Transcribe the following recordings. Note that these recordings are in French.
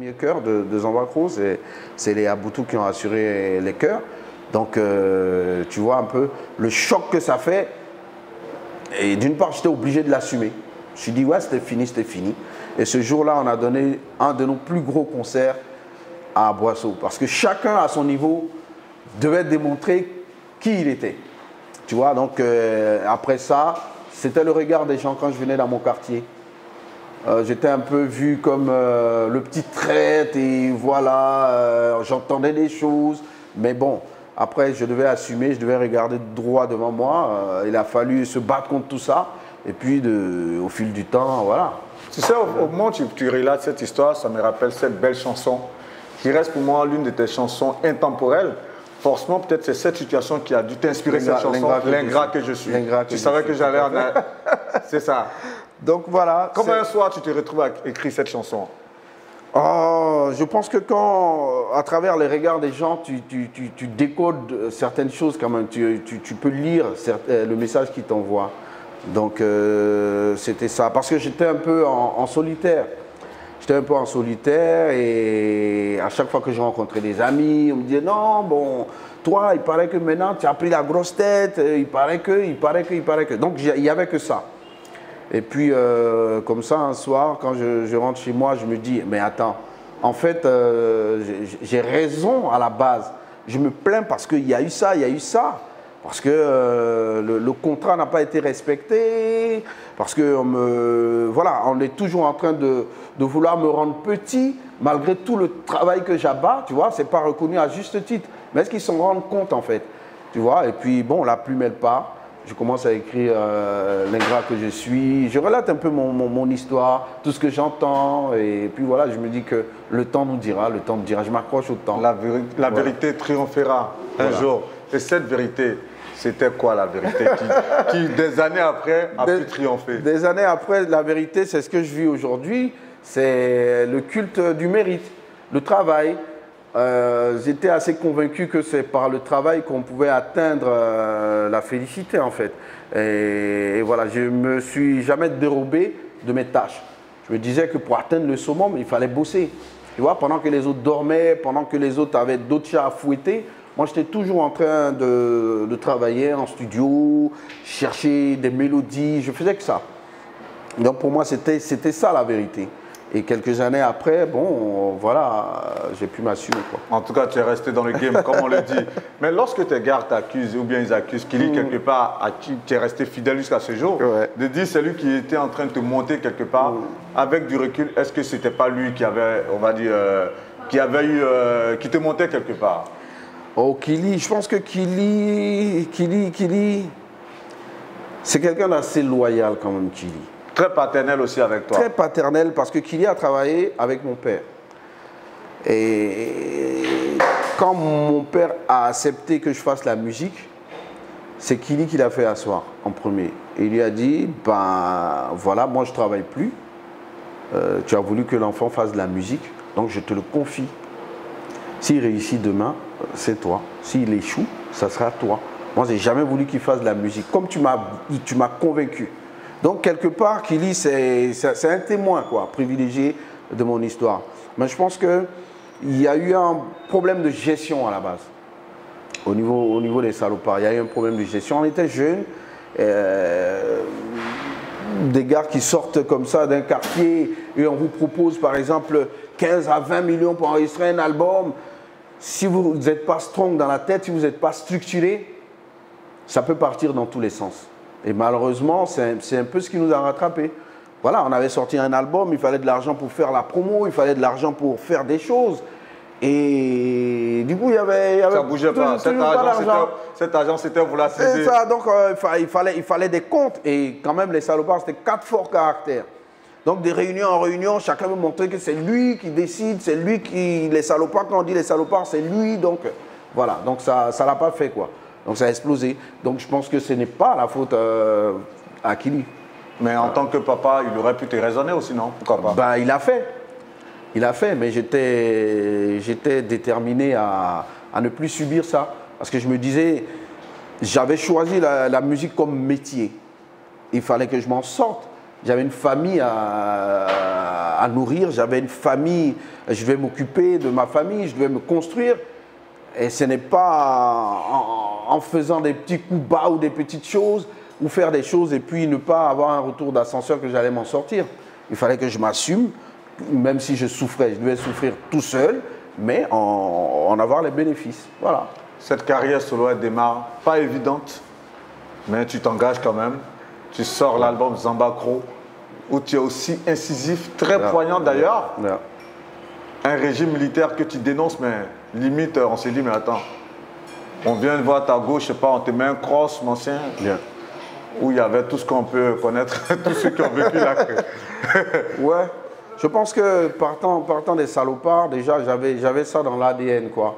premier chœur de Zamba Cruz, c'est les Aboutou qui ont assuré les chœurs. Donc, tu vois un peu le choc que ça fait. Et d'une part, j'étais obligé de l'assumer. Je me suis dit, ouais, c'était fini, c'était fini. Et ce jour-là, on a donné un de nos plus gros concerts à Boisseau. Parce que chacun, à son niveau, devait démontrer qui il était. Tu vois, donc après ça, c'était le regard des gens quand je venais dans mon quartier. J'étais un peu vu comme le petit traître et voilà, j'entendais des choses. Mais bon, après, je devais assumer, je devais regarder droit devant moi. Il a fallu se battre contre tout ça. Et puis, au fil du temps, voilà. Tu sais, au moment où tu relates cette histoire, ça me rappelle cette belle chanson qui reste pour moi l'une de tes chansons intemporelles. Forcément, peut-être c'est cette situation qui a dû t'inspirer cette chanson, L'ingrat que je suis. Tu savais que j'allais en... C'est ça. Donc voilà. Comment un soir tu te retrouves à écrire cette chanson? Oh, je pense que quand, à travers les regards des gens, tu décodes certaines choses quand même. Tu peux lire le message qu'ils t'envoient. Donc c'était ça. Parce que j'étais un peu en solitaire. J'étais un peu en solitaire et à chaque fois que je rencontrais des amis, on me disait non, bon, toi, il paraît que maintenant tu as pris la grosse tête, il paraît que. Donc il n'y avait que ça. Et puis comme ça, un soir, quand je rentre chez moi, je me dis, mais attends, en fait, j'ai raison à la base. Je me plains parce qu'il y a eu ça, il y a eu ça. Parce que le contrat n'a pas été respecté, parce que voilà, on est toujours en train de vouloir me rendre petit, malgré tout le travail que j'abats, tu vois, c'est pas reconnu à juste titre. Mais est-ce qu'ils s'en rendent compte en fait, tu vois? Et puis bon, la plume elle part, je commence à écrire l'ingrat que je suis, je relate un peu mon histoire, tout ce que j'entends, et puis voilà, je me dis que le temps nous dira, je m'accroche au temps. La vérité triomphera un jour, et cette vérité, c'était quoi la vérité qui, des années après, a pu triompher? Des années après, la vérité, c'est ce que je vis aujourd'hui. C'est le culte du mérite, le travail. J'étais assez convaincu que c'est par le travail qu'on pouvait atteindre la félicité, en fait. Et voilà, je ne me suis jamais dérobé de mes tâches. Je me disais que pour atteindre le summum, il fallait bosser. Tu vois, pendant que les autres dormaient, pendant que les autres avaient d'autres chats à fouetter, moi, j'étais toujours en train de travailler en studio, chercher des mélodies, je faisais que ça. Donc pour moi, c'était ça la vérité. Et quelques années après, bon, voilà, j'ai pu m'assumer. En tout cas, tu es resté dans le game, comme on le dit. Mais lorsque tes gars t'accusent, ou bien ils accusent Kili quelque part, à qui tu es resté fidèle jusqu'à ce jour, de dire c'est lui qui était en train de te monter quelque part, avec du recul, est-ce que c'était pas lui qui avait, on va dire, qui te montait quelque part? Oh, Kili, je pense que Kili, c'est quelqu'un d'assez loyal quand même, Kili. Très paternel aussi avec toi. Très paternel parce que Kili a travaillé avec mon père. Et quand mon père a accepté que je fasse la musique, c'est Kili qui l'a fait asseoir en premier. Et il lui a dit, ben voilà, moi je ne travaille plus. Tu as voulu que l'enfant fasse de la musique, donc je te le confie. S'il réussit demain, c'est toi. S'il échoue, ça sera toi. Moi, je n'ai jamais voulu qu'il fasse de la musique. Comme tu m'as convaincu. Donc, quelque part, Kili, c'est un témoin quoi, privilégié de mon histoire. Mais je pense qu'il y a eu un problème de gestion à la base. Au niveau des salopards, il y a eu un problème de gestion. On était jeunes. Des gars qui sortent comme ça d'un quartier et on vous propose, par exemple, 15 à 20 millions pour enregistrer un album. Si vous n'êtes pas strong dans la tête, si vous n'êtes pas structuré, ça peut partir dans tous les sens. Et malheureusement, c'est un peu ce qui nous a rattrapés. Voilà, on avait sorti un album, il fallait de l'argent pour faire la promo, il fallait de l'argent pour faire des choses. Et du coup, il y avait ça ne bougeait pas. Cet argent, c'était vous la saisir. C'est ça, donc il fallait des comptes. Et quand même, les salopards, c'était 4 forts caractères. Donc, de réunion en réunion, chacun me montrait que c'est lui qui décide, c'est lui qui... Les salopards, quand on dit les salopards, c'est lui. Donc, voilà. Donc, ça ne l'a pas fait, quoi. Donc, ça a explosé. Donc, je pense que ce n'est pas la faute à Kili. Mais en tant que papa, il aurait pu te raisonner aussi, non? Pourquoi pas? Ben, il a fait. Il a fait, mais j'étais déterminé à ne plus subir ça. Parce que je me disais, j'avais choisi la musique comme métier. Il fallait que je m'en sorte. J'avais une famille à à nourrir, j'avais une famille, je devais m'occuper de ma famille, je devais me construire. Et ce n'est pas en faisant des petits coups bas ou des petites choses, ou faire des choses et puis ne pas avoir un retour d'ascenseur que j'allais m'en sortir. Il fallait que je m'assume, même si je souffrais, je devais souffrir tout seul, mais en avoir les bénéfices. Voilà. Cette carrière solo, elle démarre pas évidente, mais tu t'engages quand même. Tu sors l'album Zambakro, où tu es aussi incisif, très poignant d'ailleurs. Un régime militaire que tu dénonces, mais limite, on s'est dit, mais attends, on vient de voir à ta gauche, je sais pas, on te met un cross, mon ancien, où il y avait tout ce qu'on peut connaître, tous ceux qui ont vécu là. Ouais, je pense que partant des salopards, déjà, j'avais ça dans l'ADN, quoi.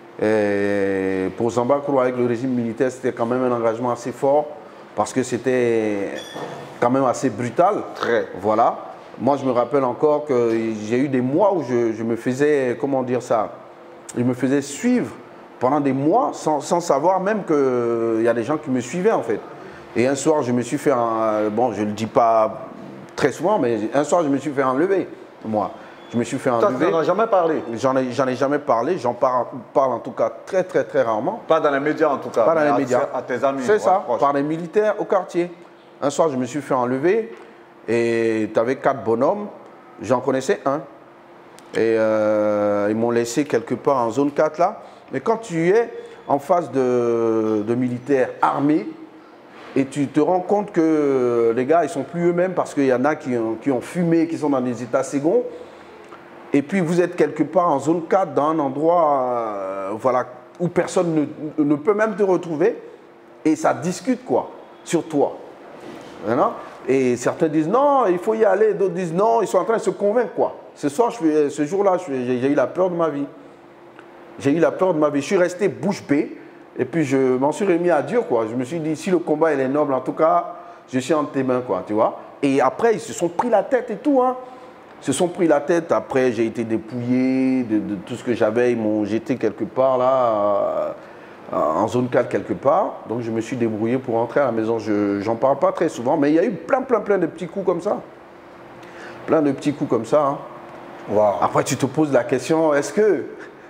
Et pour Zambakro, avec le régime militaire, c'était quand même un engagement assez fort parce que c'était quand même assez brutal. Très. Voilà. Moi, je me rappelle encore que j'ai eu des mois où je me faisais, comment dire ça, je me faisais suivre pendant des mois sans savoir même qu'il y a des gens qui me suivaient en fait. Et un soir, je me suis fait, bon, je ne le dis pas très souvent, mais un soir, je me suis fait enlever, moi. Je me suis fait enlever. Tu n'en as jamais parlé? J'en ai jamais parlé, j'en parle en tout cas très rarement. Pas dans les médias en tout cas? Pas dans les médias. À tes amis? C'est ça, par les militaires au quartier. Un soir, je me suis fait enlever et tu avais 4 bonhommes, j'en connaissais un. Et ils m'ont laissé quelque part en zone 4 là. Mais quand tu es en face de militaires armés, et tu te rends compte que les gars, ils sont plus eux-mêmes parce qu'il y en a qui ont fumé, qui sont dans des états seconds. Et puis vous êtes quelque part en zone 4, dans un endroit voilà, où personne ne peut même te retrouver. Et ça discute quoi, sur toi. Voilà. Et certains disent non, il faut y aller, d'autres disent non, ils sont en train de se convaincre quoi. Ce jour-là, j'ai eu la peur de ma vie. J'ai eu la peur de ma vie. Je suis resté bouche bée. Et puis je m'en suis remis à Dieu, quoi. Je me suis dit, si le combat il est noble, en tout cas, je suis entre tes mains, quoi, tu vois. Et après, ils se sont pris la tête et tout, hein. Ils se sont pris la tête. Après, j'ai été dépouillé de tout ce que j'avais. Ils m'ont jeté quelque part, là, en zone 4, quelque part. Donc, je me suis débrouillé pour rentrer à la maison. Je n'en parle pas très souvent, mais il y a eu plein de petits coups comme ça. Plein de petits coups comme ça, hein. Wow. Après, tu te poses la question, est-ce que,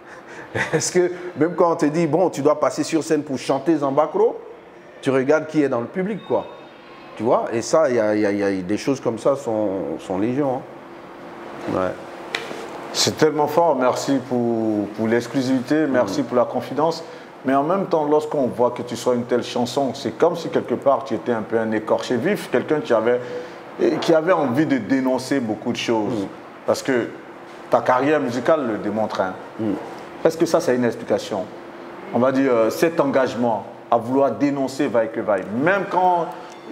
même quand on te dit, bon, tu dois passer sur scène pour chanter Zambakro, tu regardes qui est dans le public, quoi. Tu vois? Et ça, il y a des choses comme ça sont légion. Hein. Ouais. C'est tellement fort. Merci pour l'exclusivité, merci pour la confidence. Mais en même temps, lorsqu'on voit que tu sors une telle chanson, c'est comme si quelque part tu étais un peu un écorché vif, quelqu'un qui avait envie de dénoncer beaucoup de choses. Parce que ta carrière musicale le démontre. Hein. Est-ce que ça, c'est une explication? On va dire, cet engagement à vouloir dénoncer vaille que vaille, même quand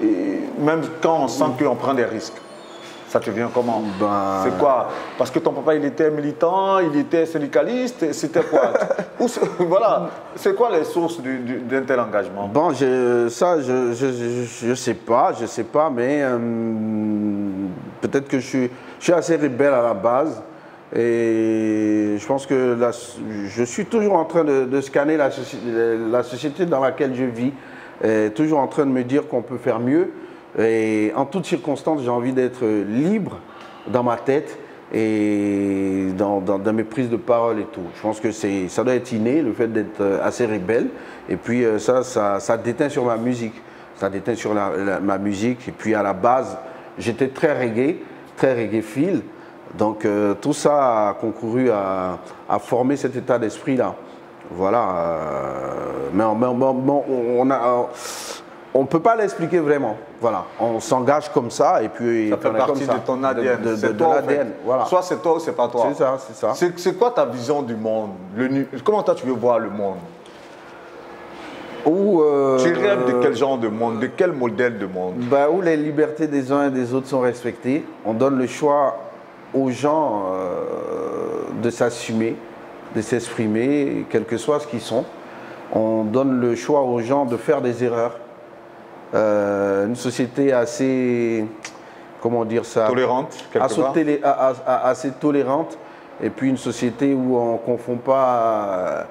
on sent qu'on prend des risques, ça te vient comment? C'est quoi? Parce que ton papa, il était militant, il était syndicaliste, c'était quoi? Voilà, c'est quoi les sources d'un tel engagement? Bon, je sais pas, mais peut-être que je suis assez rebelle à la base. Et je pense que je suis toujours en train de scanner la société dans laquelle je vis, toujours en train de me dire qu'on peut faire mieux. Et en toutes circonstances, j'ai envie d'être libre dans ma tête et dans mes prises de parole et tout. Je pense que ça doit être inné, le fait d'être assez rebelle. Et puis ça déteint sur ma musique. Ça déteint sur ma musique. Et puis à la base, j'étais très reggae-phile. Donc tout ça a concouru à former cet état d'esprit-là. Voilà. Mais on ne peut pas l'expliquer vraiment. Voilà. On s'engage comme ça et puis ça fait partie de ton ADN. De l'ADN. Voilà. Soit c'est toi ou c'est pas toi. C'est ça, c'est ça. C'est quoi ta vision du monde? Comment toi tu veux voir le monde? Tu rêves de quel genre de monde? De quel modèle de monde? Où les libertés des uns et des autres sont respectées. On donne le choix aux gens de s'assumer, de s'exprimer, quel que soit ce qu'ils sont. On donne le choix aux gens de faire des erreurs. Une société assez, comment dire ça, tolérante, assez tolérante, et puis une société où on ne confond pas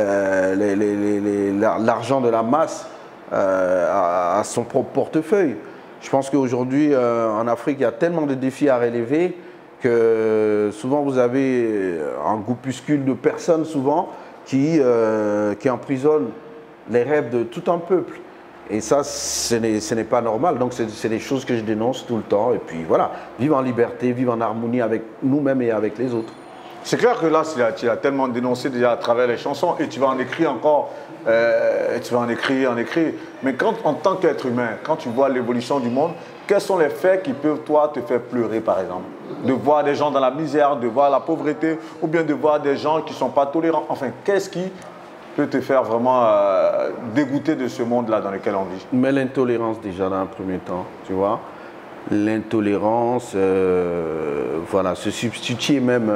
l'argent de la masse à son propre portefeuille. Je pense qu'aujourd'hui, en Afrique, il y a tellement de défis à relever que souvent vous avez un groupuscule de personnes souvent qui emprisonnent les rêves de tout un peuple. Et ça, ce n'est pas normal. Donc, c'est des choses que je dénonce tout le temps. Et puis voilà, vivre en liberté, vivre en harmonie avec nous-mêmes et avec les autres. C'est clair que là, tu as tellement dénoncé déjà à travers les chansons et tu vas en écrire encore. Tu vas en écrire. Mais quand, en tant qu'être humain, quand tu vois l'évolution du monde, quels sont les faits qui peuvent, toi, te faire pleurer, par exemple? De voir des gens dans la misère, de voir la pauvreté, ou bien de voir des gens qui ne sont pas tolérants. Enfin, qu'est-ce qui peut te faire vraiment dégoûter de ce monde-là dans lequel on vit? Mais l'intolérance déjà dans un premier temps, tu vois. L'intolérance, voilà, se substituer même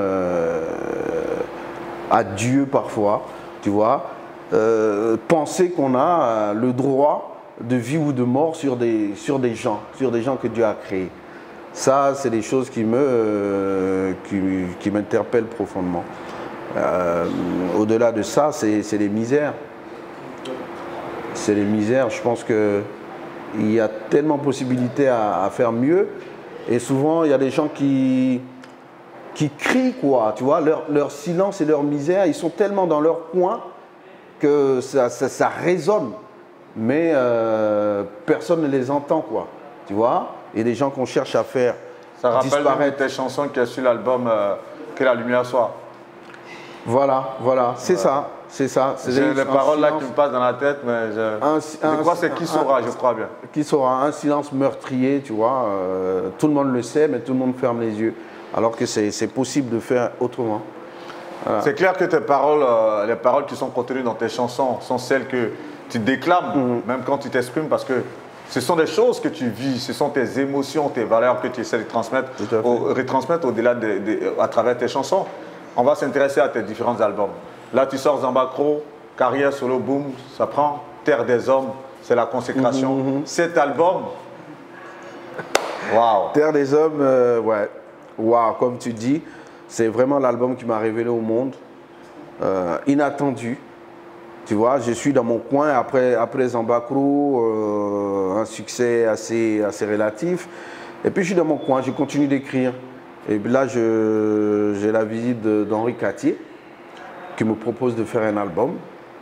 à Dieu parfois, tu vois. Penser qu'on a le droit de vie ou de mort sur des gens que Dieu a créés. Ça, c'est des choses qui m'interpellent profondément. Au-delà de ça, c'est les misères. C'est les misères. Je pense qu'il y a tellement de possibilités à faire mieux. Et souvent, il y a des gens qui crient, quoi. Tu vois, leur silence et leur misère, ils sont tellement dans leur coin que ça résonne. Mais personne ne les entend, quoi. Tu vois, il y a des gens qu'on cherche à faire disparaître. Ça rappelle tes chansons qu'il y a sur l'album Que la lumière soit. Voilà, c'est ça. C'est les paroles là qui me passent dans la tête, mais je crois que c'est Qui saura, je crois bien. Qui saura, un silence meurtrier, tu vois. Tout le monde le sait, mais tout le monde ferme les yeux. Alors que c'est possible de faire autrement. Voilà. C'est clair que tes paroles, les paroles qui sont contenues dans tes chansons sont celles que tu déclames, même quand tu t'exprimes, parce que ce sont des choses que tu vis, ce sont tes émotions, tes valeurs que tu essaies de retransmettre au-delà à travers tes chansons. On va s'intéresser à tes différents albums. Là, tu sors Zambakro, Carrière Solo Boom, ça prend Terre des Hommes, c'est la consécration. Cet album, waouh. Terre des Hommes, ouais, waouh, comme tu dis, c'est vraiment l'album qui m'a révélé au monde, inattendu. Tu vois, je suis dans mon coin après Zambakro, un succès assez relatif. Et puis je suis dans mon coin, je continue d'écrire. Et là, j'ai la visite d'Henri Cattier qui me propose de faire un album.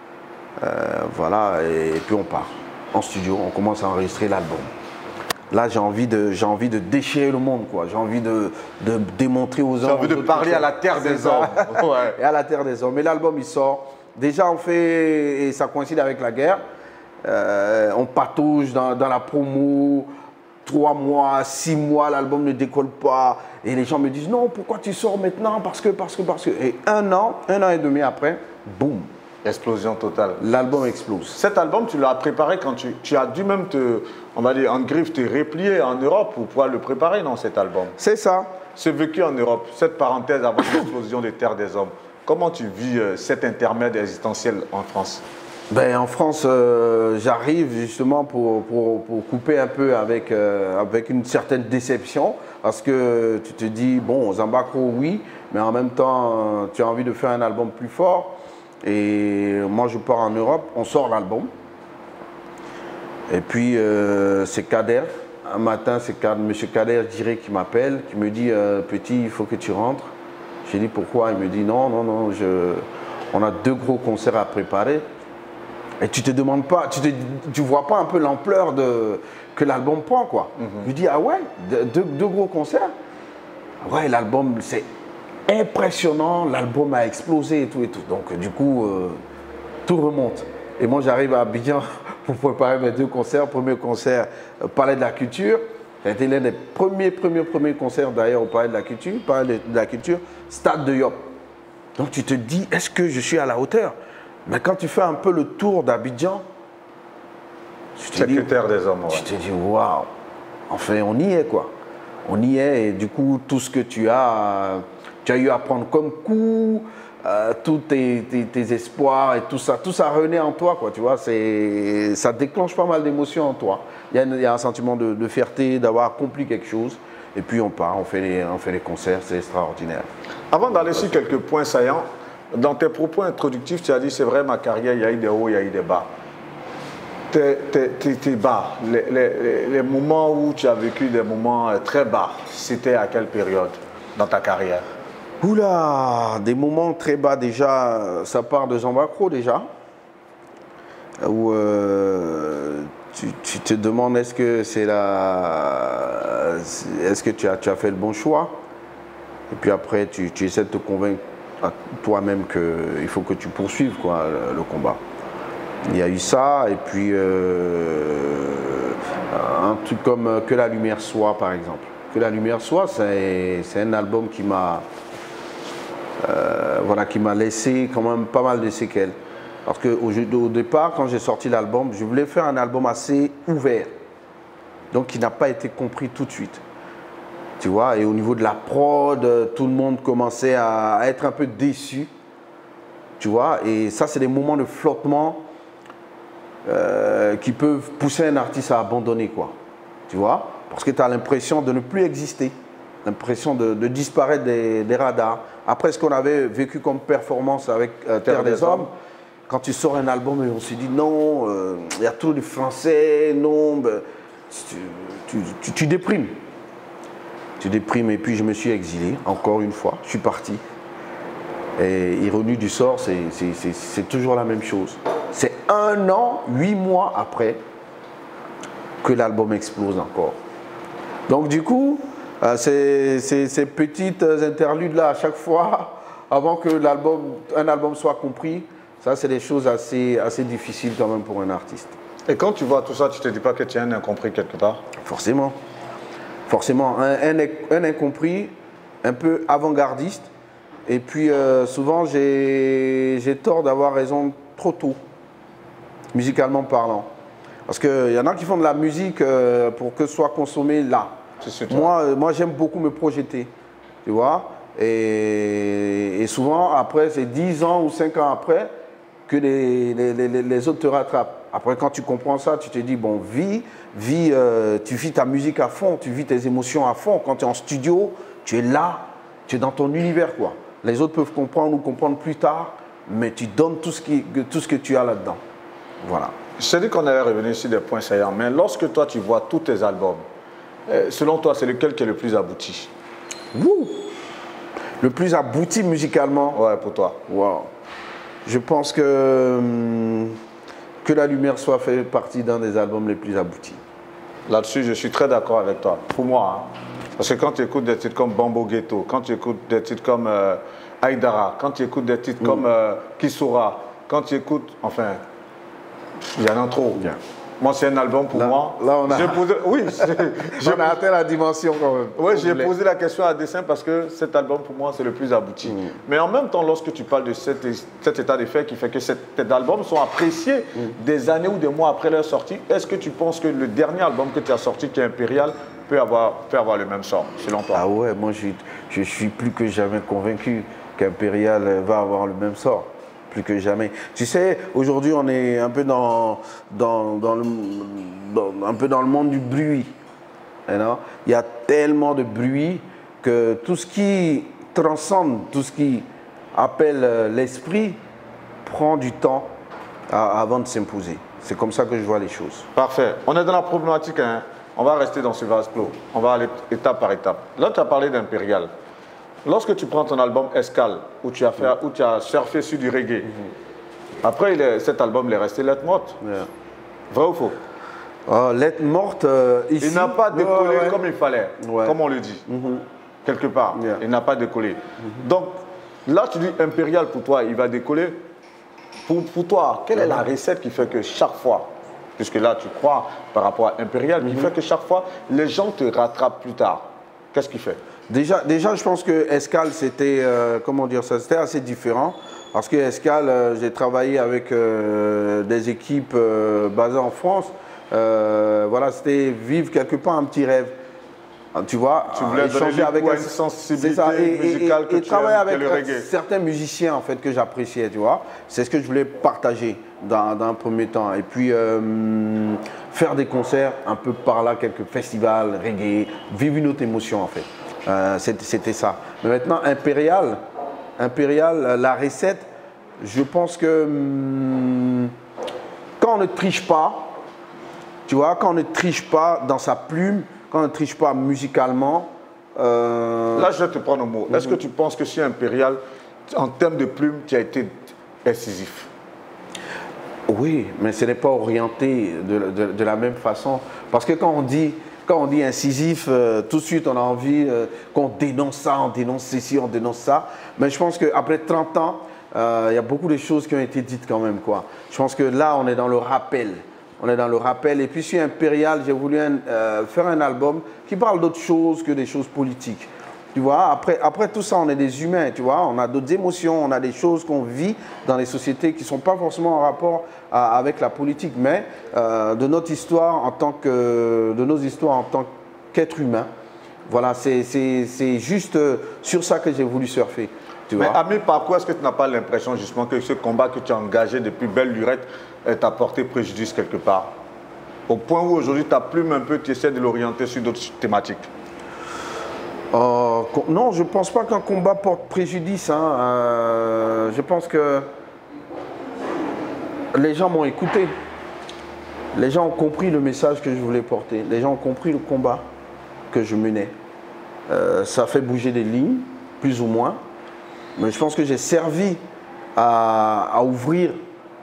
Voilà, et puis on part en studio, on commence à enregistrer l'album. Là, j'ai envie de déchirer le monde, quoi. J'ai envie de démontrer aux hommes. J'ai envie de parler à la terre des hommes. Ouais. Et à la terre des hommes. Et l'album, il sort. Déjà, on fait, et ça coïncide avec la guerre, on patauge dans la promo, 3 mois, 6 mois, l'album ne décolle pas. Et les gens me disent, non, pourquoi tu sors maintenant? Parce que. Et un an et demi après, boum. Explosion totale. L'album explose. Cet album, tu l'as préparé quand tu as dû même on va dire, en griffe, te replier en Europe pour pouvoir le préparer dans cet album. C'est ça. Ce vécu en Europe, cette parenthèse avant l'explosion des Terres des Hommes, comment tu vis cet intermède existentiel en France? Ben, en France, j'arrive justement pour couper un peu avec une certaine déception, parce que tu te dis, bon, Zambakro, oui, mais en même temps, tu as envie de faire un album plus fort. Et moi, je pars en Europe, on sort l'album. Et puis, c'est Kader. Un matin, c'est M. Kader direct qui m'appelle, qui me dit, petit, il faut que tu rentres. J'ai dit, pourquoi? Il me dit, non, on a 2 gros concerts à préparer. Et tu te demandes pas, tu vois pas un peu l'ampleur que l'album prend, quoi. Je lui dis, ah ouais, 2 gros concerts? Ouais, l'album, c'est impressionnant, l'album a explosé et tout. Donc, du coup, tout remonte. Et moi, j'arrive à Abidjan pour préparer mes 2 concerts. Premier concert, Palais de la Culture. C'était l'un des premiers concerts d'ailleurs au Palais de la Culture, Stade de Yop. Donc, tu te dis, est-ce que je suis à la hauteur? Mais quand tu fais un peu le tour d'Abidjan, c'est que Terre des Hommes. Tu te dis, waouh, enfin, on y est, quoi. On y est, et du coup, tout ce que tu as eu à prendre comme coup, tous tes espoirs et tout ça renaît en toi, quoi, tu vois. Ça déclenche pas mal d'émotions en toi. Il y a un sentiment de fierté, d'avoir accompli quelque chose. Et puis on part, on fait les concerts, c'est extraordinaire. Avant d'aller sur quelques points saillants, dans tes propos introductifs, tu as dit, c'est vrai, ma carrière, il y a eu des hauts, il y a eu des bas. Tes bas, les moments où tu as vécu des moments très bas, c'était à quelle période? dans ta carrière? Oula, des moments très bas déjà, ça part de Jean Bacro déjà, où tu te demandes est-ce que tu as fait le bon choix, et puis après tu essaies de te convaincre à toi-même qu'il faut que tu poursuives quoi, le combat. Il y a eu ça, et puis un truc comme Que la lumière soit par exemple. Que la lumière soit, c'est un album qui m'a laissé quand même pas mal de séquelles. Parce qu'au départ, quand j'ai sorti l'album, je voulais faire un album assez ouvert. Donc qui n'a pas été compris tout de suite. Tu vois, et au niveau de la prod, tout le monde commençait à être un peu déçu. Tu vois, et ça, c'est des moments de flottement qui peuvent pousser un artiste à abandonner, quoi. Tu vois, parce que tu as l'impression de ne plus exister. L'impression de disparaître des radars. Après ce qu'on avait vécu comme performance avec Terre des Hommes, quand tu sors un album et on se dit non, il y a trop de français, non, ben, tu déprimes. Tu déprimes, et puis je me suis exilé, encore une fois, je suis parti. Et ironie du sort, c'est toujours la même chose. C'est 1 an, 8 mois après que l'album explose encore. Donc du coup, ces petites interludes-là à chaque fois, avant que un album soit compris, ça c'est des choses assez difficiles quand même pour un artiste. Et quand tu vois tout ça, tu ne te dis pas que tu es un incompris quelque part? Forcément. Forcément. Un incompris, un peu avant-gardiste. Et puis souvent j'ai tort d'avoir raison trop tôt, musicalement parlant. Parce qu'il y en a qui font de la musique pour que ce soit consommé là. Moi j'aime beaucoup me projeter, tu vois. Et souvent, après, c'est 10 ans ou 5 ans après que les autres te rattrapent. Après, quand tu comprends ça, tu te dis, bon, tu vis ta musique à fond, tu vis tes émotions à fond. Quand tu es en studio, tu es là, tu es dans ton univers, quoi. Les autres peuvent comprendre ou comprendre plus tard, mais tu donnes tout ce que tu as là-dedans. Voilà. Je t'ai dit qu'on allait revenir sur des points saillants, mais lorsque toi, tu vois tous tes albums, selon toi, c'est lequel qui est le plus abouti? Wouh! Le plus abouti musicalement? Ouais, pour toi. Wow. Je pense que la lumière soit fait partie d'un des albums les plus aboutis. Là-dessus, je suis très d'accord avec toi. Pour moi, hein. Parce que quand tu écoutes des titres comme Bambo Ghetto, quand tu écoutes des titres comme Aïdara, quand tu écoutes des titres comme Kisora, quand tu écoutes, enfin, il y en a trop. Bien. Moi, c'est un album pour moi. Là, on a, oui, on a atteint la dimension quand même. Oui, j'ai posé la question à dessein parce que cet album, pour moi, c'est le plus abouti. Mais en même temps, lorsque tu parles de cet état des faits qui fait que ces albums sont appréciés des années ou des mois après leur sortie, est-ce que tu penses que le dernier album que tu as sorti, qui est Impérial, peut avoir le même sort, selon toi? Ah ouais, moi, je suis plus que jamais convaincu qu'Impérial va avoir le même sort. Plus que jamais. Tu sais, aujourd'hui, on est un peu un peu dans le monde du bruit. You know? Il y a tellement de bruit que tout ce qui transcende, tout ce qui appelle l'esprit, prend du temps avant de s'imposer. C'est comme ça que je vois les choses. Parfait. On est dans la problématique, hein. On va rester dans ce vase clos. On va aller étape par étape. Là, tu as parlé d'Impérial. Lorsque tu prends ton album Escale, où tu as surfé sur du reggae, après cet album il est resté lettre morte. Yeah. Vrai ou faux? Lettre morte, ici. Il n'a pas décollé comme il fallait, comme on le dit, quelque part. Yeah. Il n'a pas décollé. Donc, là, tu dis Impérial pour toi, il va décoller. Pour toi, quelle est la recette qui fait que chaque fois, puisque là, tu crois par rapport à Impérial, qui fait que chaque fois, les gens te rattrapent plus tard? Qu'est-ce qu'il fait? Déjà, je pense que Escale, c'était, comment dire ça, c'était assez différent. Parce que Escale, j'ai travaillé avec des équipes basées en France. Voilà, c'était vivre quelque part un petit rêve. Tu vois, tu voulais échanger avec une sensibilité musicale et travailler avec certains musiciens en fait que j'appréciais, tu vois. C'est ce que je voulais partager dans un premier temps. Et puis faire des concerts un peu par là, quelques festivals, reggae, vivre une autre émotion en fait. C'était ça. Mais maintenant, Impérial, la recette, je pense que quand on ne triche pas, tu vois, quand on ne triche pas dans sa plume, quand on ne triche pas musicalement, Là, je vais te prendre au mot. Est-ce que tu penses que sur Impérial, en termes de plumes, tu as été incisif? Oui, mais ce n'est pas orienté de la même façon. Parce que quand on dit incisif, tout de suite on a envie qu'on dénonce ça, on dénonce ceci, on dénonce ça. Mais je pense qu'après 30 ans, il y a beaucoup de choses qui ont été dites quand même, quoi. Je pense que là, on est dans le rappel. On est dans le rappel. Et puis sur Impérial, j'ai voulu faire un album qui parle d'autre chose que des choses politiques. Tu vois, après tout ça, on est des humains, tu vois. On a d'autres émotions, on a des choses qu'on vit dans les sociétés qui ne sont pas forcément en rapport avec la politique, mais de notre histoire en tant qu'être humain. Voilà, c'est juste sur ça que j'ai voulu surfer. Mais Amir, pourquoi est-ce que tu n'as pas l'impression justement que ce combat que tu as engagé depuis belle lurette t'a porté préjudice quelque part? Au point où aujourd'hui ta plume un peu, tu essaies de l'orienter sur d'autres thématiques. Non, je ne pense pas qu'un combat porte préjudice. Hein. Je pense que les gens m'ont écouté. Les gens ont compris le message que je voulais porter. Les gens ont compris le combat que je menais. Ça fait bouger des lignes, plus ou moins. Mais je pense que j'ai servi à ouvrir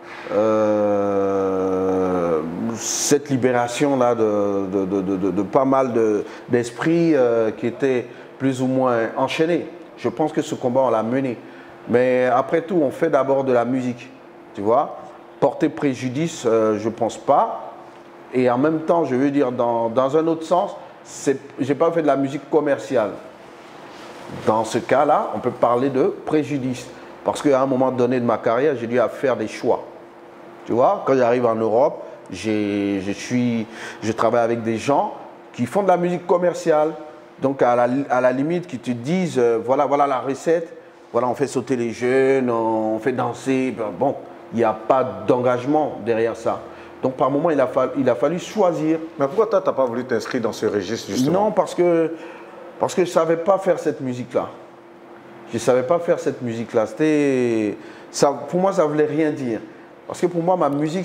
cette libération-là de pas mal d'esprits qui étaient plus ou moins enchaînés. Je pense que ce combat, on l'a mené. Mais après tout, on fait d'abord de la musique, tu vois. Porter préjudice, je ne pense pas. Et en même temps, je veux dire, dans un autre sens, je n'ai pas fait de la musique commerciale. Dans ce cas-là, on peut parler de préjudice. Parce qu'à un moment donné de ma carrière, j'ai dû faire des choix. Tu vois, quand j'arrive en Europe, je travaille avec des gens qui font de la musique commerciale. Donc, à la limite, qui te disent, voilà la recette, voilà, on fait sauter les jeunes, on fait danser. Bon, il n'y a pas d'engagement derrière ça. Donc, par moment, il a fallu choisir. Mais pourquoi toi, tu n'as pas voulu t'inscrire dans ce registre, justement? Non, parce que je ne savais pas faire cette musique-là. Je ne savais pas faire cette musique-là. Pour moi, ça ne voulait rien dire. Parce que pour moi, ma musique,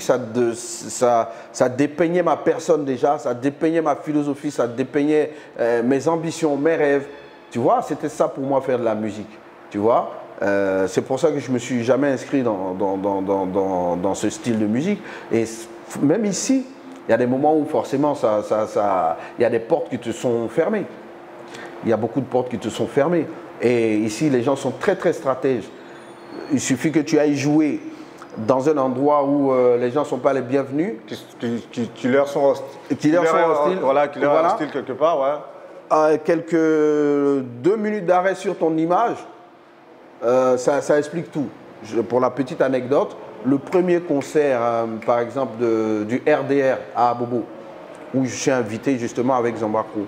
ça dépeignait ma personne déjà, ça dépeignait ma philosophie, ça dépeignait mes ambitions, mes rêves. Tu vois, c'était ça pour moi, faire de la musique. Tu vois, c'est pour ça que je ne me suis jamais inscrit dans ce style de musique. Et même ici, il y a des moments où forcément, il y a des portes qui te sont fermées. Il y a beaucoup de portes qui te sont fermées. Et ici, les gens sont très, très stratèges. Il suffit que tu ailles jouer dans un endroit où les gens ne sont pas les bienvenus. Qui leur sont hostiles. Voilà, qui leur sont hostiles quelque part, ouais. Quelques 2 minutes d'arrêt sur ton image, ça explique tout. Pour la petite anecdote, le premier concert, par exemple, du RDR à Abobo, où je suis invité justement avec Zambacro.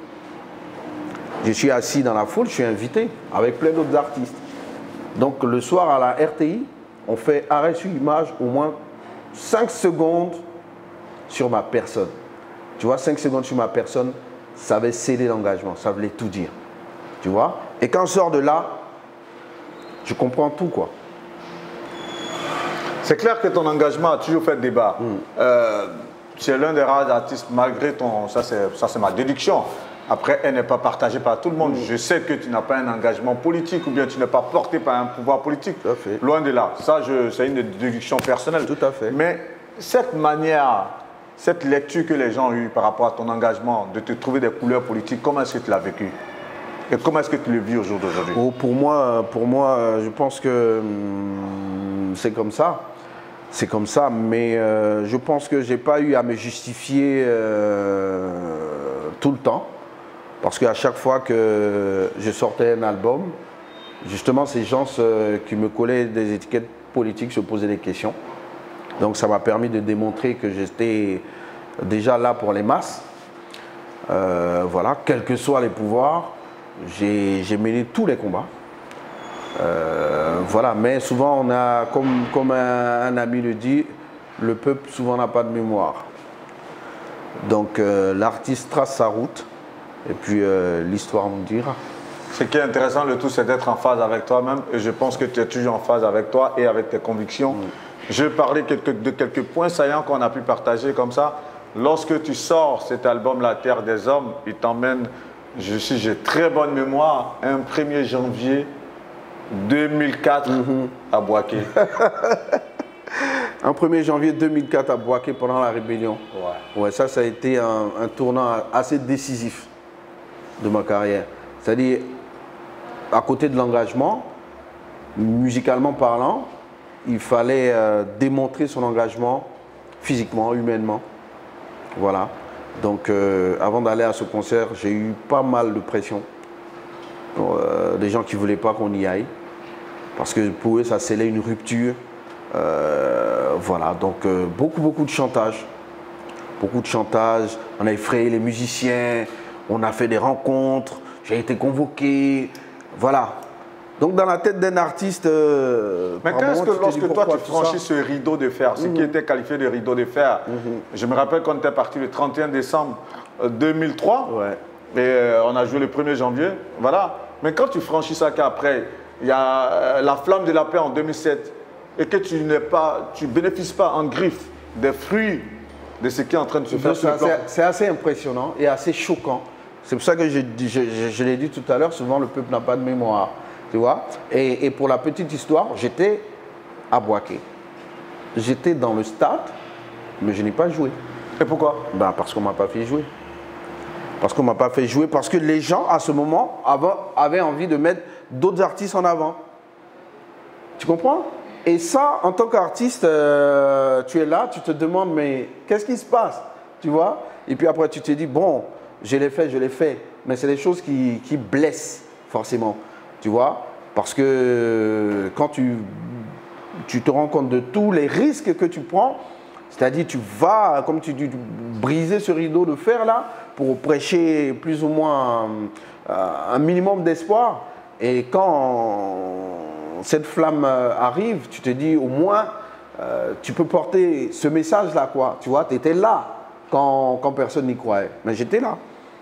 Je suis assis dans la foule, je suis invité avec plein d'autres artistes. Donc le soir à la RTI, on fait arrêt sur image au moins 5 secondes sur ma personne. Tu vois, 5 secondes sur ma personne, ça avait scellé l'engagement, ça voulait tout dire. Tu vois? Et quand je sors de là, je comprends tout, quoi. C'est clair que ton engagement a toujours fait débat. Tu es l'un des rares artistes, malgré ton... Ça, c'est ma déduction. Après, elle n'est pas partagée par tout le monde. Je sais que tu n'as pas un engagement politique ou bien tu n'es pas porté par un pouvoir politique. Tout à fait. Loin de là. Ça, c'est une déduction personnelle. Tout à fait. Mais cette manière, cette lecture que les gens ont eue par rapport à ton engagement, de te trouver des couleurs politiques, comment est-ce que tu l'as vécu? Et comment est-ce que tu le vis au jour d'aujourd'hui? Pour moi, je pense que c'est comme ça. C'est comme ça, mais je pense que je n'ai pas eu à me justifier tout le temps. Parce qu'à chaque fois que je sortais un album, justement, ces gens qui me collaient des étiquettes politiques se posaient des questions. Donc ça m'a permis de démontrer que j'étais déjà là pour les masses. Voilà, quels que soient les pouvoirs, j'ai mené tous les combats. Voilà, mais souvent on a, comme un ami le dit, le peuple souvent n'a pas de mémoire. Donc l'artiste trace sa route. Et puis l'histoire nous dira. Ce qui est intéressant, le tout, c'est d'être en phase avec toi-même. Et je pense que tu es toujours en phase avec toi et avec tes convictions. Je vais parler de quelques points saillants qu'on a pu partager comme ça. Lorsque tu sors cet album, La Terre des Hommes, il t'emmène j'ai très bonne mémoire, un 1er janvier 2004 à Boaké. Un 1er janvier 2004 à Boaké pendant la rébellion. Ouais, ça a été un tournant assez décisif de ma carrière. C'est-à-dire, à côté de l'engagement, musicalement parlant, il fallait démontrer son engagement physiquement, humainement. Voilà. Donc, avant d'aller à ce concert, j'ai eu pas mal de pression. Des gens qui ne voulaient pas qu'on y aille. Parce que pour eux, ça scellait une rupture. Voilà. Donc, beaucoup de chantage. Beaucoup de chantage. On a effrayé les musiciens. On a fait des rencontres. J'ai été convoqué. Voilà. Donc, dans la tête d'un artiste... Mais qu'est-ce que lorsque toi, tu franchis ce rideau de fer, ce qui était qualifié de rideau de fer, je me rappelle quand on était parti le 31 décembre 2003, et on a joué le 1er janvier, voilà. Mais quand tu franchis ça qu'après, il y a la flamme de la paix en 2007, et que tu ne bénéficies pas en griffe des fruits de ce qui est en train de se faire sur le plan. C'est assez impressionnant et assez choquant. C'est pour ça que je l'ai dit tout à l'heure, souvent le peuple n'a pas de mémoire. Tu vois, et pour la petite histoire, j'étais à Boaké. J'étais dans le stade, mais je n'ai pas joué. Et pourquoi? Ben parce qu'on ne m'a pas fait jouer. Parce qu'on ne m'a pas fait jouer, parce que les gens, à ce moment, avaient envie de mettre d'autres artistes en avant. Tu comprends? Et ça, en tant qu'artiste, tu es là, tu te demandes, mais qu'est-ce qui se passe? Tu vois? Et puis après, tu te dis, bon, je l'ai fait. Mais c'est des choses qui blessent, forcément. Tu vois, parce que quand tu te rends compte de tous les risques que tu prends, c'est-à-dire tu vas, comme tu dis, briser ce rideau de fer là pour prêcher plus ou moins un minimum d'espoir. Et quand cette flamme arrive, tu te dis au moins tu peux porter ce message là, quoi. Tu vois, tu étais là quand personne n'y croyait. Mais j'étais là.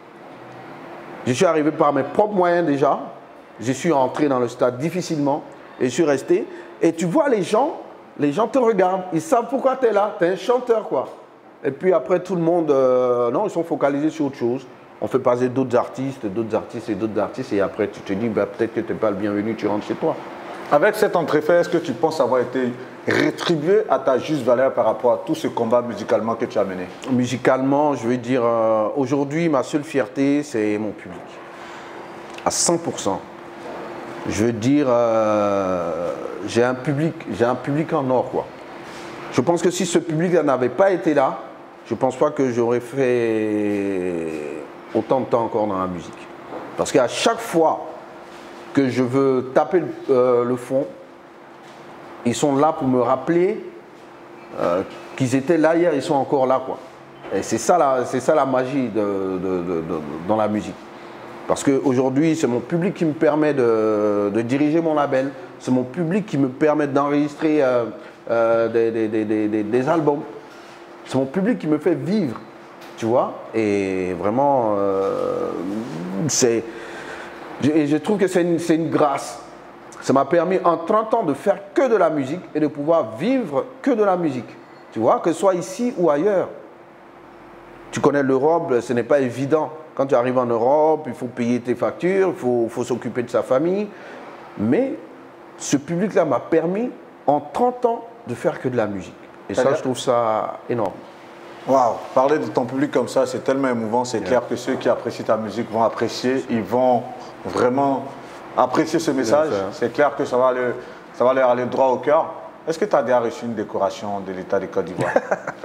Je suis arrivé par mes propres moyens déjà. Je suis entré dans le stade difficilement et je suis resté. Et tu vois les gens te regardent. Ils savent pourquoi tu es là. Tu es un chanteur, quoi. Et puis après, tout le monde, non, ils sont focalisés sur autre chose. On fait passer d'autres artistes. Et après, tu te dis, bah, peut-être que tu n'es pas le bienvenu, tu rentres chez toi. Avec cet entrefait, est-ce que tu penses avoir été rétribué à ta juste valeur par rapport à tout ce combat musicalement que tu as mené? Musicalement, je veux dire, aujourd'hui, ma seule fierté, c'est mon public. À 100%. Je veux dire, j'ai un public en or, quoi. Je pense que si ce public n'avait pas été là, je ne pense pas que j'aurais fait autant de temps encore dans la musique. Parce qu'à chaque fois que je veux taper le fond, ils sont là pour me rappeler qu'ils étaient là hier, ils sont encore là, quoi. Et c'est ça la magie dans la musique. Parce qu'aujourd'hui, c'est mon public qui me permet de diriger mon label. C'est mon public qui me permet d'enregistrer des albums. C'est mon public qui me fait vivre, tu vois. Et vraiment, je trouve que c'est une grâce. Ça m'a permis en 30 ans de faire que de la musique et de pouvoir vivre que de la musique. Tu vois, que ce soit ici ou ailleurs. Tu connais l'Europe, ce n'est pas évident. Quand tu arrives en Europe, il faut payer tes factures, il faut s'occuper de sa famille. Mais ce public-là m'a permis, en 30 ans, de faire que de la musique. Et ça, je trouve ça énorme. Waouh, parler de ton public comme ça, c'est tellement émouvant. C'est clair que ceux qui apprécient ta musique vont apprécier. Ils vont vraiment apprécier ce message. C'est clair que ça va leur aller droit au cœur. Est-ce que tu as déjà reçu une décoration de l'État de Côte d'Ivoire?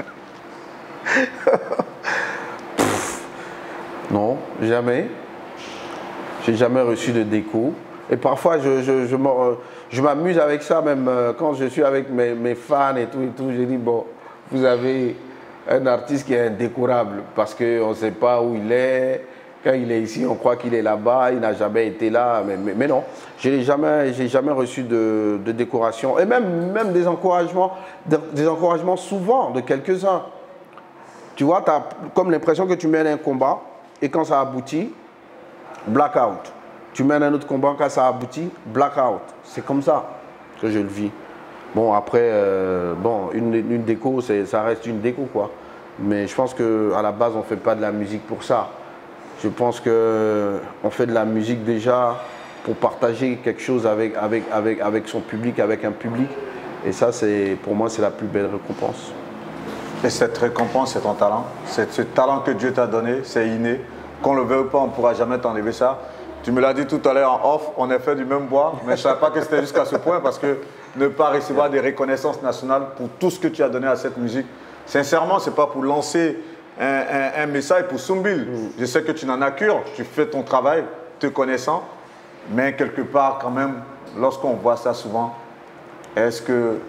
Non, jamais. J'ai jamais reçu de déco. Et parfois, je m'amuse avec ça, même quand je suis avec mes fans et tout. Je dis, bon, vous avez un artiste qui est indécorable parce qu'on ne sait pas où il est. Quand il est ici, on croit qu'il est là-bas. Il n'a jamais été là. Mais non, je n'ai jamais reçu de décoration. Et même des encouragements souvent de quelques-uns. Tu vois, tu as comme l'impression que tu mènes un combat et quand ça aboutit, blackout. Tu mènes un autre combat, quand ça aboutit, blackout. C'est comme ça que je le vis. Bon, après, une déco, ça reste une déco, quoi. Mais je pense qu'à la base, on ne fait pas de la musique pour ça. Je pense qu'on fait de la musique déjà pour partager quelque chose avec son public, avec un public. Et ça, pour moi, c'est la plus belle récompense. Et cette récompense, c'est ton talent. C'est ce talent que Dieu t'a donné, c'est inné. Qu'on le veuille ou pas, on ne pourra jamais t'enlever ça. Tu me l'as dit tout à l'heure en off, on est fait du même bois, mais je ne savais pas que c'était jusqu'à ce point parce que ne pas recevoir des reconnaissances nationales pour tout ce que tu as donné à cette musique, sincèrement, ce n'est pas pour lancer un message pour Soumbil. Je sais que tu n'en as cure, tu fais ton travail, te connaissant, mais quelque part quand même, lorsqu'on voit ça souvent, est-ce que...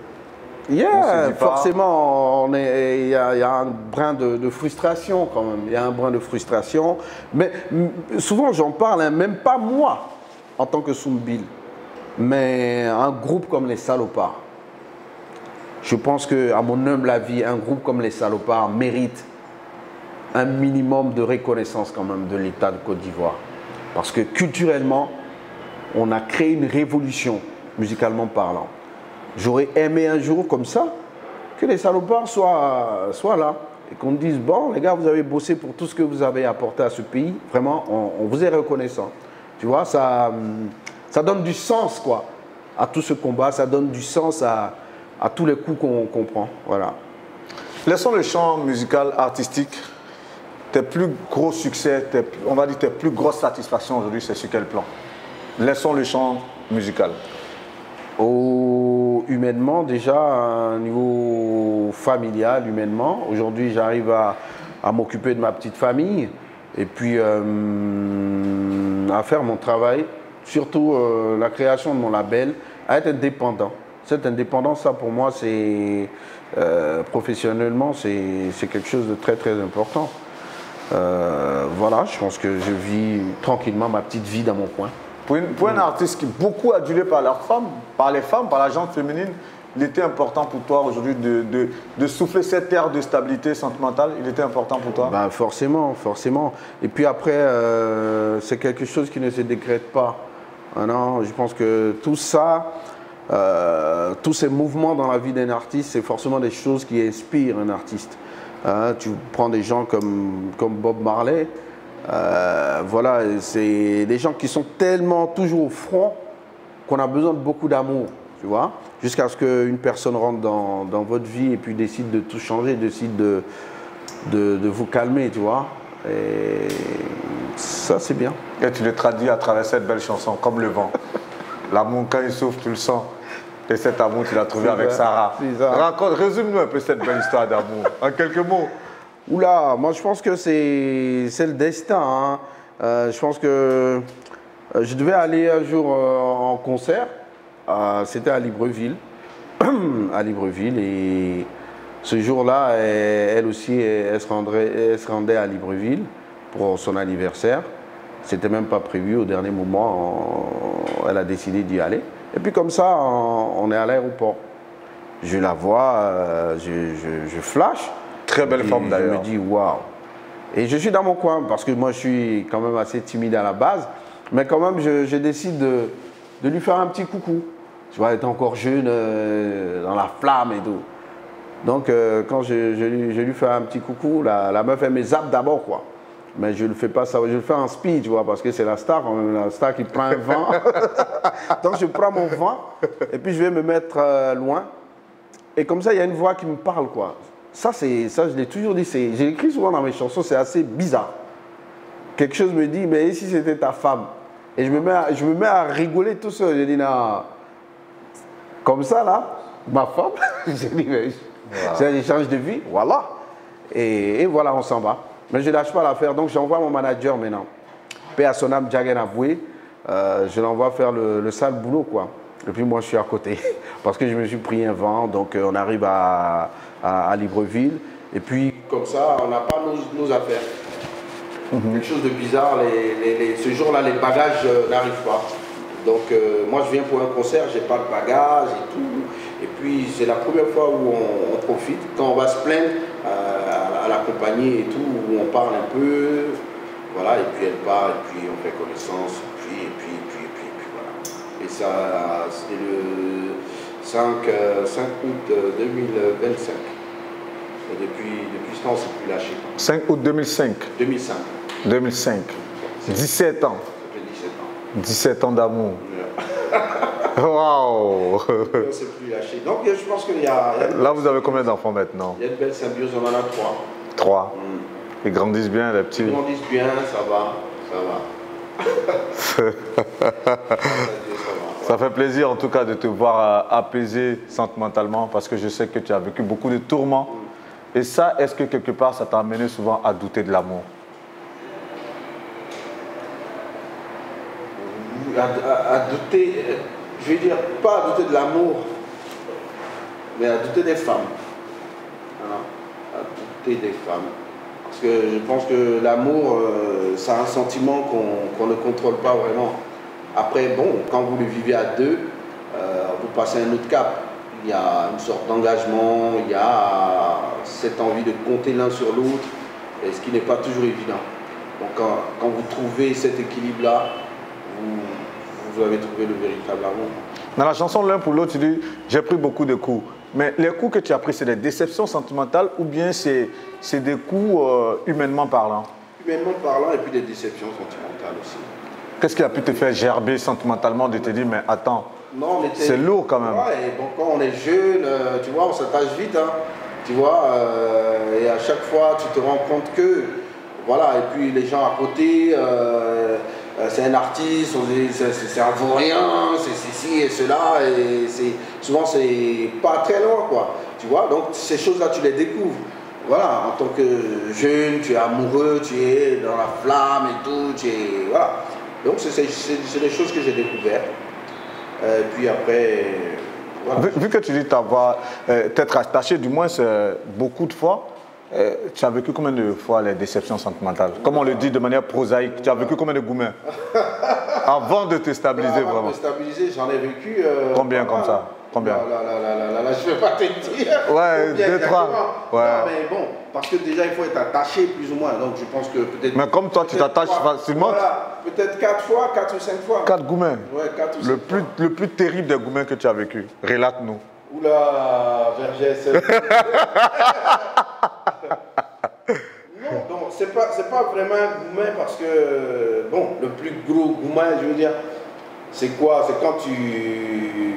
Forcément, il y a un brin de frustration quand même. Il y a un brin de frustration. Mais souvent, j'en parle, hein, même pas moi, en tant que Soumbil, mais un groupe comme les Salopards. Je pense qu'à mon humble avis, un groupe comme les Salopards mérite un minimum de reconnaissance quand même de l'État de Côte d'Ivoire. Parce que culturellement, on a créé une révolution, musicalement parlant. J'aurais aimé un jour comme ça, que les Salopards soient là et qu'on dise, bon les gars, vous avez bossé pour tout ce que vous avez apporté à ce pays, vraiment, on vous est reconnaissant. Tu vois, ça donne du sens quoi, à tout ce combat, ça donne du sens à tous les coups qu'on prend. Voilà. Laissons le champ musical, artistique. Tes plus gros succès, on va dire tes plus grosses satisfactions aujourd'hui, c'est sur quel plan? Laissons le champ musical. Humainement, déjà, à un niveau familial, humainement. Aujourd'hui, j'arrive à m'occuper de ma petite famille et puis à faire mon travail, surtout la création de mon label, à être indépendant. Cette indépendance, ça pour moi, c'est professionnellement, c'est quelque chose de très très important. Voilà, je pense que je vis tranquillement ma petite vie dans mon coin. Pour un artiste qui est beaucoup adulé par les femmes, par la gente féminine, il était important pour toi aujourd'hui de souffler cette ère de stabilité sentimentale. Il était important pour toi? Ben forcément, forcément. Et puis après, c'est quelque chose qui ne se décrète pas. Non, je pense que tout ça, tous ces mouvements dans la vie d'un artiste, c'est forcément des choses qui inspirent un artiste. Tu prends des gens comme Bob Marley. Voilà, c'est des gens qui sont tellement toujours au front qu'on a besoin de beaucoup d'amour, tu vois, jusqu'à ce qu'une personne rentre dans votre vie et puis décide de tout changer, décide de vous calmer, tu vois. Et ça, c'est bien. Et tu le traduis à travers cette belle chanson, comme le vent. L'amour, quand il souffle, tu le sens. Et cet amour, tu l'as trouvé avec Sarah. Résume-nous un peu cette belle histoire d'amour, en quelques mots. Oula, moi je pense que c'est le destin. Hein. Je pense que je devais aller un jour en concert. C'était à Libreville. À Libreville. Et ce jour-là, elle aussi, elle se rendait à Libreville pour son anniversaire. C'était même pas prévu. Au dernier moment, elle a décidé d'y aller. Et puis comme ça, on est à l'aéroport. Je la vois, je flash. Très belle forme d'ailleurs. Je me dis waouh. Et je suis dans mon coin parce que moi je suis quand même assez timide à la base. Mais quand même, je décide de lui faire un petit coucou. Tu vois, elle est encore jeune, dans la flamme et tout. Donc quand je lui fais un petit coucou, la meuf elle me zappe d'abord quoi. Mais je ne le fais pas ça, je le fais en speed, tu vois, parce que c'est la star qui prend un vent. Donc je prends mon vent et puis je vais me mettre loin. Et comme ça, il y a une voix qui me parle quoi. Ça, je l'ai toujours dit, j'ai écrit souvent dans mes chansons, c'est assez bizarre. Quelque chose me dit, mais et si c'était ta femme? Et je me mets à rigoler tout seul. Je dis, non, comme ça là, ma femme, j'ai dit, mais c'est un échange de vie, voilà. Et voilà, on s'en va. Mais je ne lâche pas l'affaire, donc j'envoie mon manager maintenant. Paix à son âme, Djagen Aboué, je l'envoie faire le sale boulot, quoi. Et puis moi, je suis à côté, parce que je me suis pris un vent, donc on arrive à Libreville. Et puis, comme ça, on n'a pas nos affaires. Quelque chose de bizarre, ce jour-là, les bagages n'arrivent pas. Donc, moi, je viens pour un concert, j'ai pas de bagages et tout. Et puis, c'est la première fois où on profite, quand on va se plaindre à la compagnie et tout, où on parle un peu. Voilà, et puis elle part, et puis on fait connaissance, et puis voilà. Et ça, c'était le 5 août 2025. Et depuis ce temps, on ne s'est plus lâché. 5 août 2005 2005. 2005. 17 ans. Ça fait 17 ans. 17 ans d'amour. Waouh. On ne s'est plus lâché. Donc je pense qu'il y a... Là, vous avez combien d'enfants maintenant? Il y a une belle symbiose, on en a 3. 3. Ils grandissent bien, les petits. Ils grandissent bien, ça va. Ça fait plaisir en tout cas de te voir apaisé sentimentalement parce que je sais que tu as vécu beaucoup de tourments. Et ça, est-ce que quelque part, ça t'a amené souvent à douter de l'amour? À douter, je vais dire, pas à douter de l'amour, mais à douter des femmes. Voilà. À douter des femmes. Parce que je pense que l'amour, c'est un sentiment qu'on ne contrôle pas vraiment. Après, bon, quand vous le vivez à deux, vous passez un autre cap. Il y a une sorte d'engagement, il y a cette envie de compter l'un sur l'autre, ce qui n'est pas toujours évident. Donc quand vous trouvez cet équilibre-là, vous avez trouvé le véritable amour. Dans la chanson L'un pour l'autre, tu dis « J'ai pris beaucoup de coups ». Mais les coups que tu as pris, c'est des déceptions sentimentales ou bien c'est des coups humainement parlant? Humainement parlant et puis des déceptions sentimentales aussi. Qu'est-ce qui a pu te faire gerber sentimentalement de te dire « Mais attends, c'est lourd quand même ». Ouais, bon, quand on est jeune, tu vois, on s'attache vite, hein, tu vois, et à chaque fois, tu te rends compte que, voilà, et puis les gens à côté, c'est un artiste, c'est un vaurien, c'est ceci et cela, et souvent c'est pas très loin, quoi, tu vois, donc ces choses-là, tu les découvres. Voilà, en tant que jeune, tu es amoureux, tu es dans la flamme et tout, voilà. Donc c'est des choses que j'ai découvertes. Puis après, voilà. Vu que tu dis t'avoir t'être attaché, du moins beaucoup de fois, tu as vécu combien de fois les déceptions sentimentales? Comme on le dit de manière prosaïque, tu as vécu combien de goumets avant de te stabiliser vraiment? Avant de me stabiliser, j'en ai vécu... combien comme ça? Combien? Là, je ne vais pas te dire. Ouais, 2, 3. Ouais. Non, mais bon, parce que déjà, il faut être attaché plus ou moins. Donc, je pense que peut-être... Mais comme toi, tu t'attaches facilement. Voilà, peut-être 4 fois, 4 ou 5 fois. 4 goumets. Ouais, 4 ou 5 fois. Le plus terrible des goumets que tu as vécu. Relate-nous. Oula, Vergès. Non, donc, c'est pas vraiment un goumet parce que, bon, le plus gros goumet, je veux dire, c'est quoi? C'est quand tu...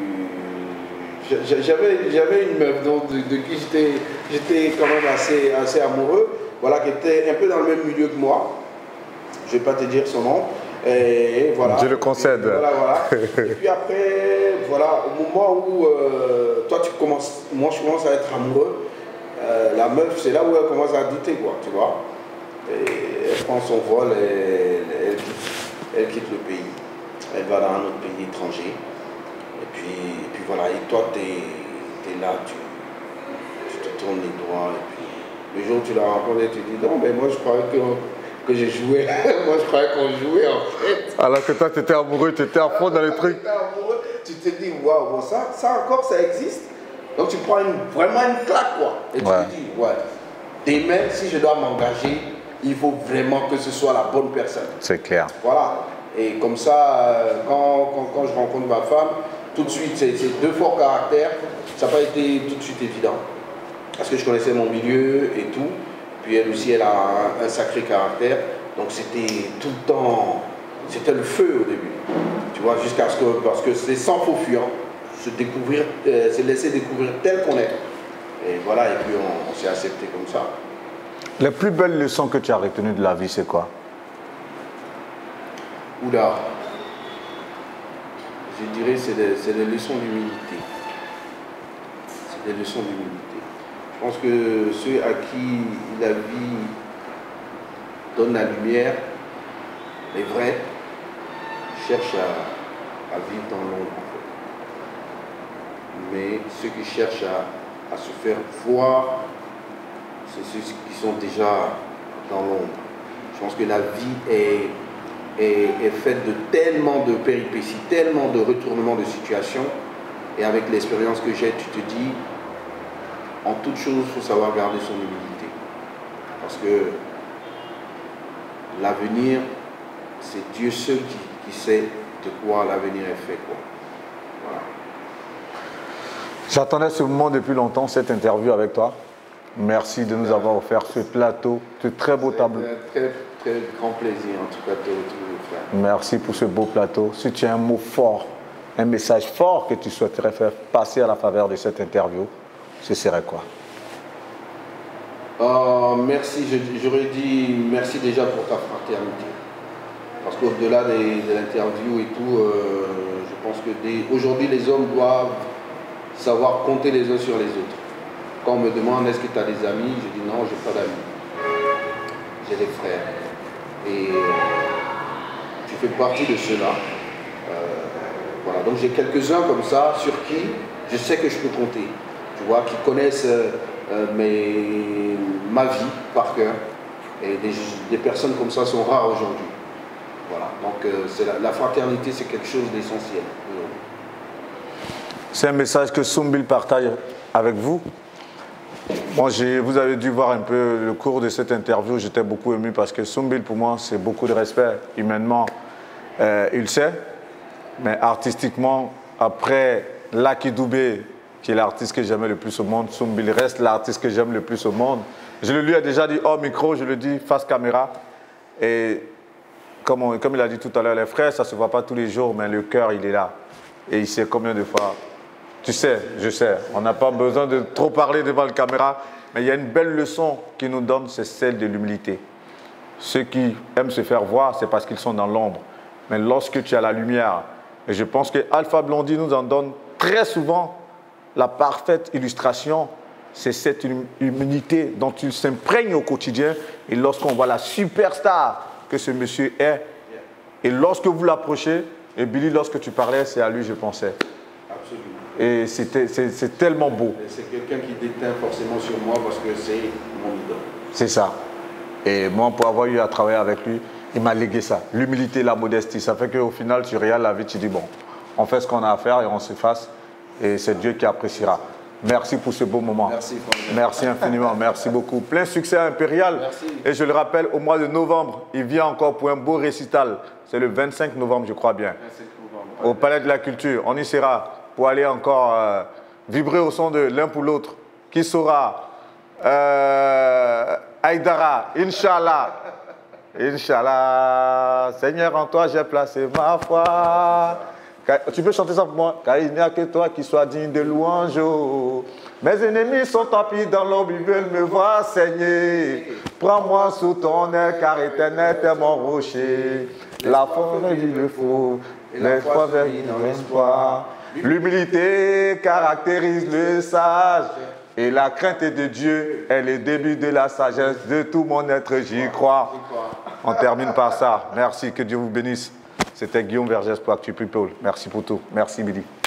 J'avais une meuf de qui j'étais quand même assez amoureux, voilà, qui était un peu dans le même milieu que moi. Je ne vais pas te dire son nom. Et voilà. Je le concède. Voilà. Et puis après, voilà, au moment où toi moi je commence à être amoureux, la meuf, c'est là où elle commence à douter, quoi, tu vois. Et elle prend son vol, elle quitte le pays. Elle va dans un autre pays étranger. Et puis voilà, et toi, tu es là, tu te tournes les doigts, et puis le jour où tu la rencontres, tu dis non, mais moi je croyais que j'ai joué, moi je croyais qu'on jouait en fait. Alors que toi, tu étais amoureux, tu étais à fond dans les trucs. Tu étais amoureux, tu te dis waouh, ça encore, ça existe. Donc tu prends vraiment une claque, quoi. Et tu te dis, ouais, demain, si je dois m'engager, il faut vraiment que ce soit la bonne personne. C'est clair. Voilà. Et comme ça, quand je rencontre ma femme, tout de suite, c'est 2 forts caractères. Ça n'a pas été tout de suite évident. Parce que je connaissais mon milieu et tout. Puis elle aussi, elle a un sacré caractère. Donc c'était tout le temps, c'était le feu au début. Tu vois, jusqu'à ce que, parce que c'est sans faux fuyant, se laisser découvrir tel qu'on est. Et voilà, et puis on s'est accepté comme ça. Les plus belles leçons que tu as retenues de la vie, c'est quoi? Oula. Je dirais c'est des leçons d'humilité. C'est des leçons d'humilité. Je pense que ceux à qui la vie donne la lumière, les vrais, cherchent à vivre dans l'ombre. Mais ceux qui cherchent à se faire voir, c'est ceux qui sont déjà dans l'ombre. Je pense que la vie est faite de tellement de péripéties, tellement de retournements de situation. Et avec l'expérience que j'ai, tu te dis, en toute chose, il faut savoir garder son humilité. Parce que l'avenir, c'est Dieu seul qui sait de quoi l'avenir est fait, quoi. Voilà. J'attendais ce moment depuis longtemps, cette interview avec toi. Merci de nous avoir offert ce plateau, ce très beau tableau. Très, très grand plaisir, en tout cas, de retrouver, frère. Merci pour ce beau plateau. Si tu as un mot fort, un message fort que tu souhaiterais faire passer à la faveur de cette interview, ce serait quoi? Merci, j'aurais dit merci déjà pour ta fraternité. Parce qu'au-delà de l'interview et tout, je pense que aujourd'hui les hommes doivent savoir compter les uns sur les autres. Quand on me demande est-ce que tu as des amis, je dis non, je n'ai pas d'amis. J'ai des frères. Et tu fais partie de ceux-là. Voilà. Donc j'ai quelques-uns comme ça sur qui je sais que je peux compter. Tu vois, qui connaissent ma vie par cœur. Et des personnes comme ça sont rares aujourd'hui. Voilà. Donc la fraternité, c'est quelque chose d'essentiel. C'est un message que Soumbil partage avec vous. Moi, vous avez dû voir un peu le cours de cette interview. J'étais beaucoup ému parce que Soumbil, pour moi, c'est beaucoup de respect. Humainement, il sait. Mais artistiquement, après Lucky Dubé, qui est l'artiste que j'aimais le plus au monde, Soumbil reste l'artiste que j'aime le plus au monde. Je le lui ai déjà dit hors micro, je le dis face caméra. Et comme il a dit tout à l'heure, les frères, ça ne se voit pas tous les jours, mais le cœur, il est là. Et il sait combien de fois. Tu sais, je sais, on n'a pas besoin de trop parler devant la caméra, mais il y a une belle leçon qu'il nous donne, c'est celle de l'humilité. Ceux qui aiment se faire voir, c'est parce qu'ils sont dans l'ombre. Mais lorsque tu as la lumière, et je pense que Alpha Blondy nous en donne très souvent la parfaite illustration, c'est cette humilité dont il s'imprègne au quotidien. Et lorsqu'on voit la superstar que ce monsieur est, et lorsque vous l'approchez, et Billy, lorsque tu parlais, c'est à lui je pensais. Absolument. Et c'est tellement beau. C'est quelqu'un qui déteint forcément sur moi parce que c'est mon idole. C'est ça. Et moi, pour avoir eu à travailler avec lui, il m'a légué ça. L'humilité, la modestie. Ça fait qu'au final, tu regardes la vie, tu dis, bon, on fait ce qu'on a à faire et on s'efface. Et c'est Dieu qui appréciera. Merci pour ce beau moment. Merci. Merci infiniment. Merci beaucoup. Plein succès à Impérial. Merci. Et je le rappelle, au mois de novembre, il vient encore pour un beau récital. C'est le 25 novembre, je crois bien. 25 novembre. Au Palais de la Culture. On y sera pour aller encore vibrer au son de l'un pour l'autre. Qui saura Aïdara, Inch'Allah. Inch'Allah. Seigneur, en toi, j'ai placé ma foi. Tu peux chanter ça pour moi? Car il n'y a que toi qui sois digne de louange. Mes ennemis sont tapis dans l'ombre, ils veulent me voir saigner. Prends-moi sous ton aile, car éternel est mon rocher. La foi vit le faux, l'espoir veille dans l'espoir. L'humilité caractérise le sage. Et la crainte de Dieu est le début de la sagesse de tout mon être, j'y crois. On termine par ça. Merci, que Dieu vous bénisse. C'était Guillaume Vergès pour Actu People. Merci pour tout. Merci, Billy.